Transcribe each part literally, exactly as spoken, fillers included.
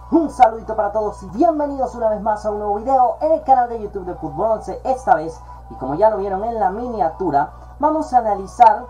Un saludito para todos y bienvenidos una vez más a un nuevo video en el canal de YouTube de Fútbol once. Esta vez, y como ya lo vieron en la miniatura, vamos a analizar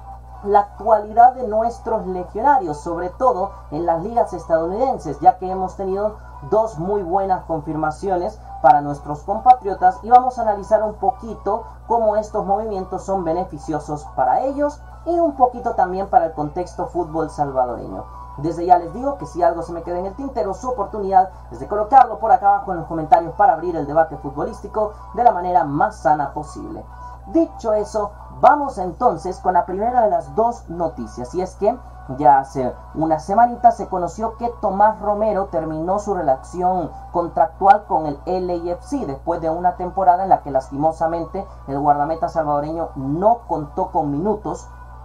la actualidad de nuestros legionarios, sobre todo en las ligas estadounidenses, ya que hemos tenido dos muy buenas confirmaciones para nuestros compatriotas y vamos a analizar un poquito cómo estos movimientos son beneficiosos para ellos y un poquito también para el contexto fútbol salvadoreño. Desde ya les digo que si algo se me queda en el tintero, su oportunidad es de colocarlo por acá abajo en los comentarios para abrir el debate futbolístico de la manera más sana posible. Dicho eso, vamos entonces con la primera de las dos noticias, y es que ya hace una semanita se conoció que Tomás Romero terminó su relación contractual con el L A F C después de una temporada en la que lastimosamente el guardameta salvadoreño no contó con minutos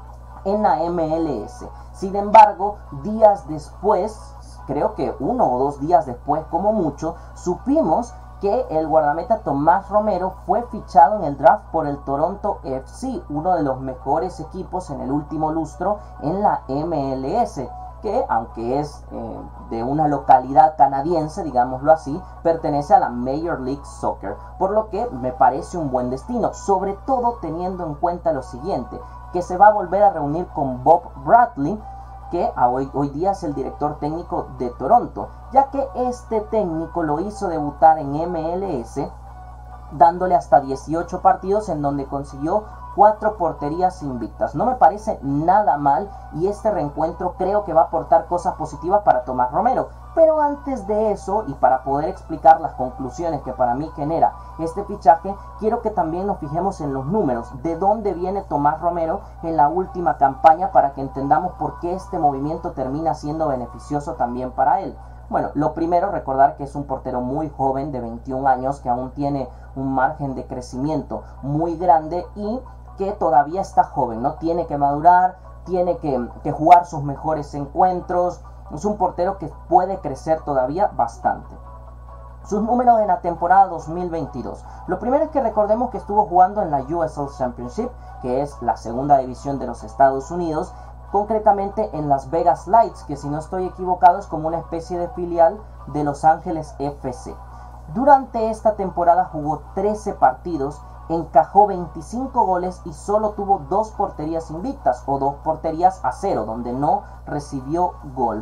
en la M L S. Sin embargo, días después, creo que uno o dos días después como mucho, supimos que el guardameta Tomás Romero fue fichado en el draft por el Toronto F C, uno de los mejores equipos en el último lustro en la M L S, que aunque es eh, de una localidad canadiense, digámoslo así, pertenece a la Major League Soccer, por lo que me parece un buen destino, sobre todo teniendo en cuenta lo siguiente, que se va a volver a reunir con Bob Bradley, que hoy, hoy día es el director técnico de Toronto, ya que este técnico lo hizo debutar en M L S, dándole hasta dieciocho partidos en donde consiguió cuatro porterías invictas. No me parece nada mal y este reencuentro creo que va a aportar cosas positivas para Tomás Romero. Pero antes de eso, y para poder explicar las conclusiones que para mí genera este fichaje, quiero que también nos fijemos en los números, de dónde viene Tomás Romero en la última campaña para que entendamos por qué este movimiento termina siendo beneficioso también para él. Bueno, lo primero, recordar que es un portero muy joven de veintiún años, que aún tiene un margen de crecimiento muy grande y que todavía está joven, ¿no? Tiene que madurar, tiene que, que jugar sus mejores encuentros. Es un portero que puede crecer todavía bastante. Sus números en la temporada dos mil veintidós. Lo primero es que recordemos que estuvo jugando en la U S L Championship, que es la segunda división de los Estados Unidos, concretamente en Las Vegas Lights, que si no estoy equivocado es como una especie de filial de Los Ángeles F C. Durante esta temporada jugó trece partidos, encajó veinticinco goles y solo tuvo dos porterías invictas o dos porterías a cero, donde no recibió gol.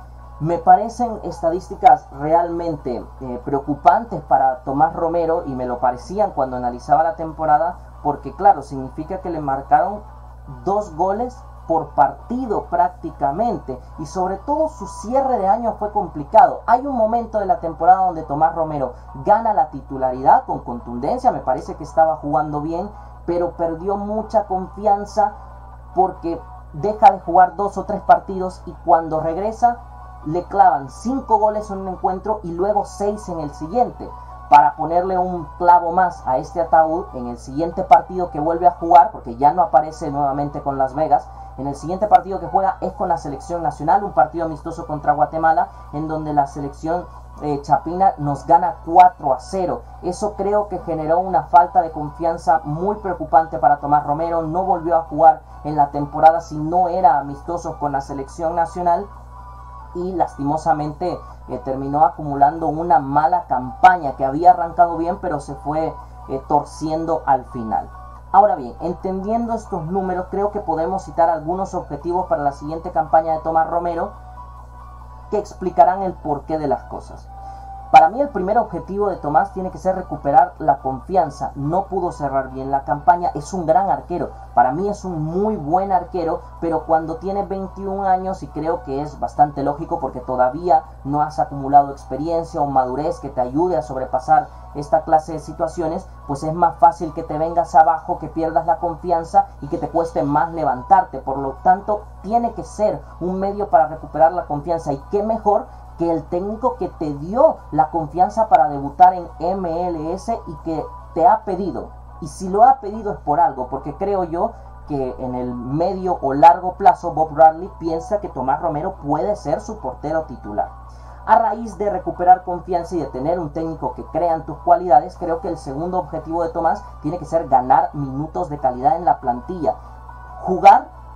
Me parecen estadísticas realmente eh, preocupantes para Tomás Romero y me lo parecían cuando analizaba la temporada, porque claro, significa que le marcaron dos goles por partido prácticamente, y sobre todo su cierre de año fue complicado. Hay un momento de la temporada donde Tomás Romero gana la titularidad con contundencia, me parece que estaba jugando bien, pero perdió mucha confianza porque deja de jugar dos o tres partidos y cuando regresa le clavan cinco goles en un encuentro y luego seis en el siguiente. Para ponerle un clavo más a este ataúd, en el siguiente partido que vuelve a jugar, porque ya no aparece nuevamente con Las Vegas, en el siguiente partido que juega es con la selección nacional, un partido amistoso contra Guatemala, en donde la selección eh, chapina nos gana cuatro a cero. Eso creo que generó una falta de confianza muy preocupante para Tomás Romero. No volvió a jugar en la temporada si no era amistoso con la selección nacional y lastimosamente eh, terminó acumulando una mala campaña que había arrancado bien pero se fue eh, torciendo al final. Ahora bien, entendiendo estos números, creo que podemos citar algunos objetivos para la siguiente campaña de Tomás Romero que explicarán el porqué de las cosas. Para mí el primer objetivo de Tomás tiene que ser recuperar la confianza. No pudo cerrar bien la campaña, es un gran arquero, para mí es un muy buen arquero, pero cuando tiene veintiún años, y creo que es bastante lógico porque todavía no has acumulado experiencia o madurez que te ayude a sobrepasar esta clase de situaciones, pues es más fácil que te vengas abajo, que pierdas la confianza y que te cueste más levantarte. Por lo tanto, tiene que ser un medio para recuperar la confianza, y qué mejor que el técnico que te dio la confianza para debutar en M L S y que te ha pedido. Y si lo ha pedido es por algo, porque creo yo que en el medio o largo plazo Bob Bradley piensa que Tomás Romero puede ser su portero titular. A raíz de recuperar confianza y de tener un técnico que crea en tus cualidades, creo que el segundo objetivo de Tomás tiene que ser ganar minutos de calidad en la plantilla. Jugar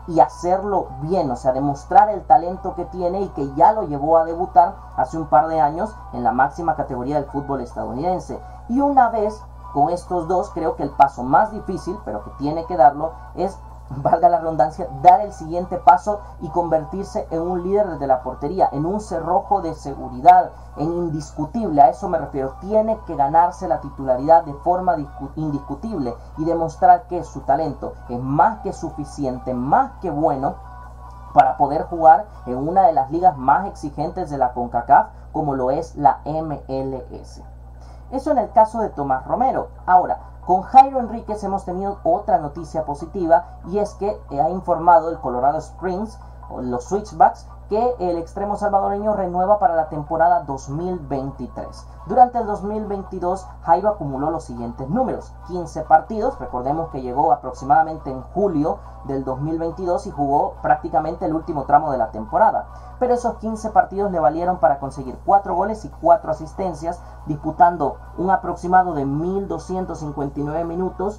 y hacerlo bien, o sea, demostrar el talento que tiene y que ya lo llevó a debutar hace un par de años en la máxima categoría del fútbol estadounidense. Y una vez con estos dos, creo que el paso más difícil, pero que tiene que darlo, es, valga la redundancia, dar el siguiente paso y convertirse en un líder desde la portería, en un cerrojo de seguridad, en indiscutible. A eso me refiero. Tiene que ganarse la titularidad de forma indiscutible y demostrar que su talento es más que suficiente, más que bueno para poder jugar en una de las ligas más exigentes de la CONCACAF, como lo es la M L S. Eso en el caso de Tomás Romero. Ahora, con Jairo Enríquez hemos tenido otra noticia positiva, y es que ha informado el Colorado Springs, los Switchbacks, que el extremo salvadoreño renueva para la temporada dos mil veintitrés. Durante el dos mil veintidós, Jairo acumuló los siguientes números: quince partidos, recordemos que llegó aproximadamente en julio del dos mil veintidós y jugó prácticamente el último tramo de la temporada. Pero esos quince partidos le valieron para conseguir cuatro goles y cuatro asistencias, disputando un aproximado de mil doscientos cincuenta y nueve minutos,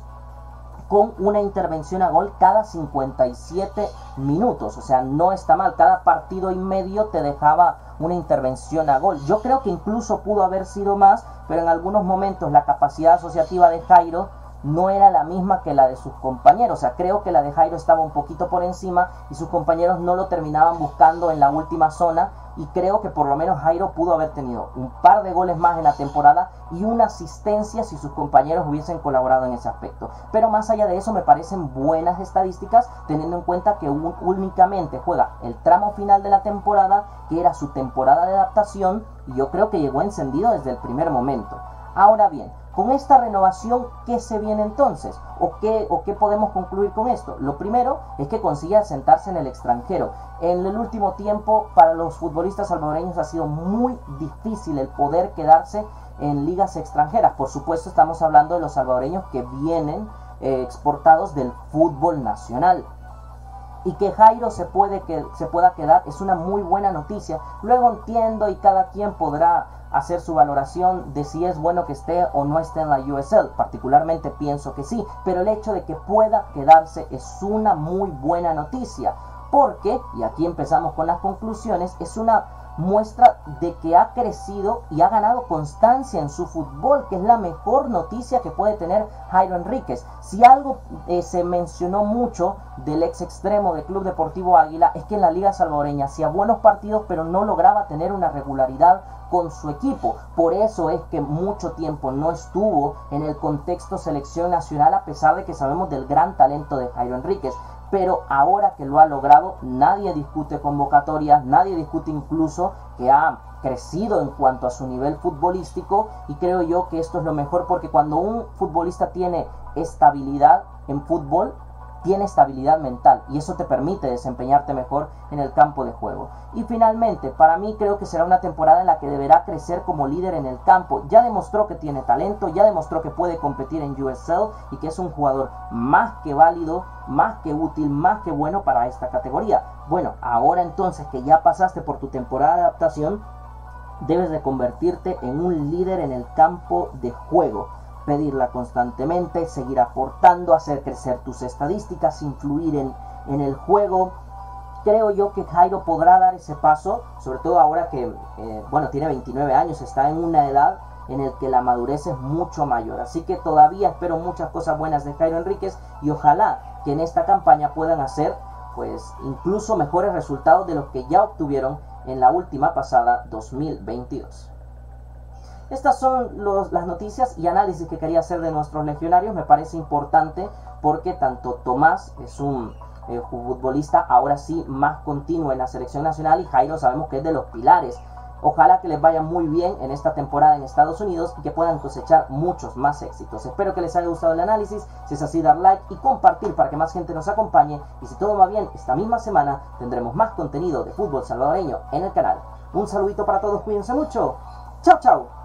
con una intervención a gol cada cincuenta y siete minutos. O sea, no está mal. Cada partido y medio te dejaba una intervención a gol. Yo creo que incluso pudo haber sido más, pero en algunos momentos la capacidad asociativa de Jairo no era la misma que la de sus compañeros. O sea, creo que la de Jairo estaba un poquito por encima y sus compañeros no lo terminaban buscando en la última zona, y creo que por lo menos Jairo pudo haber tenido un par de goles más en la temporada y una asistencia si sus compañeros hubiesen colaborado en ese aspecto. Pero más allá de eso, me parecen buenas estadísticas, teniendo en cuenta que únicamente juega el tramo final de la temporada, que era su temporada de adaptación, y yo creo que llegó encendido desde el primer momento. Ahora bien, con esta renovación, ¿qué se viene entonces? ¿O qué, ¿O qué podemos concluir con esto? Lo primero es que consigue asentarse en el extranjero. En el último tiempo, para los futbolistas salvadoreños ha sido muy difícil el poder quedarse en ligas extranjeras. Por supuesto, estamos hablando de los salvadoreños que vienen eh, exportados del fútbol nacional. Y que Jairo se, puede que, se pueda quedar es una muy buena noticia. Luego entiendo, y cada quien podrá hacer su valoración de si es bueno que esté o no esté en la U S L. Particularmente pienso que sí, pero el hecho de que pueda quedarse es una muy buena noticia, porque, y aquí empezamos con las conclusiones, es una muestra de que ha crecido y ha ganado constancia en su fútbol, que es la mejor noticia que puede tener Jairo Enríquez. Si algo eh, se mencionó mucho del ex extremo del Club Deportivo Águila, es que en la Liga Salvadoreña hacía buenos partidos, pero no lograba tener una regularidad con su equipo. Por eso es que mucho tiempo no estuvo en el contexto selección nacional, a pesar de que sabemos del gran talento de Jairo Enríquez. Pero ahora que lo ha logrado, nadie discute convocatorias, nadie discute incluso que ha crecido en cuanto a su nivel futbolístico, y creo yo que esto es lo mejor, porque cuando un futbolista tiene estabilidad en fútbol, tiene estabilidad mental, y eso te permite desempeñarte mejor en el campo de juego. Y finalmente, para mí creo que será una temporada en la que deberá crecer como líder en el campo. Ya demostró que tiene talento, ya demostró que puede competir en U S L y que es un jugador más que válido, más que útil, más que bueno para esta categoría. Bueno, ahora entonces que ya pasaste por tu temporada de adaptación, debes de convertirte en un líder en el campo de juego. Pedirla constantemente, seguir aportando, hacer crecer tus estadísticas, influir en, en el juego. Creo yo que Jairo podrá dar ese paso, sobre todo ahora que, eh, bueno, tiene veintinueve años, está en una edad en la que la madurez es mucho mayor. Así que todavía espero muchas cosas buenas de Jairo Enríquez, y ojalá que en esta campaña puedan hacer, pues, incluso mejores resultados de los que ya obtuvieron en la última pasada dos mil veintidós. Estas son los, las noticias y análisis que quería hacer de nuestros legionarios. Me parece importante porque tanto Tomás es un eh, futbolista ahora sí más continuo en la selección nacional, y Jairo sabemos que es de los pilares. Ojalá que les vaya muy bien en esta temporada en Estados Unidos y que puedan cosechar muchos más éxitos. Espero que les haya gustado el análisis. Si es así, dar like y compartir para que más gente nos acompañe. Y si todo va bien, esta misma semana tendremos más contenido de fútbol salvadoreño en el canal. Un saludito para todos, cuídense mucho. Chao, chao.